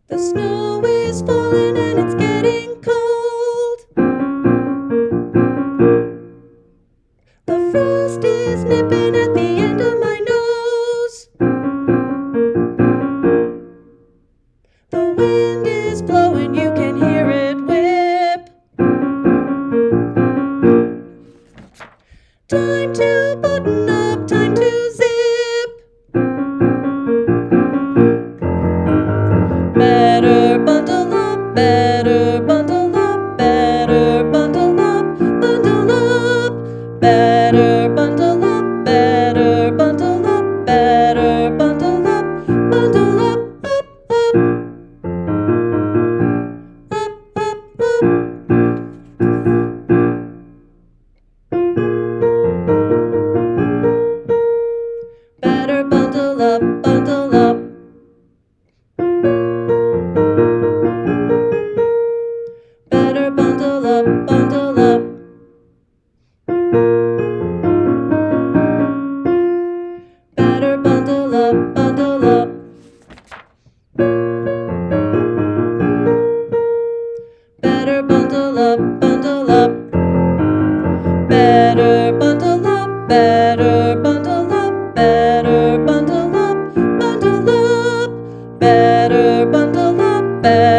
The snow is falling and it's getting cold. The frost is nipping at the end of my nose. The wind is blowing, you can hear it whip. Time to button up, time to zip. Better bundle up, better bundle up, better bundle up, bundle up. Better bundle up, better bundle up, better bundle up, bundle up, up, up, up, up, up. Better bundle up, bundle up. Better bundle up, bundle up. Better bundle up, bundle up. Better bundle up, bundle up. Better bundle up, better bundle up, better bundle up, bundle up. Better bundle up, better.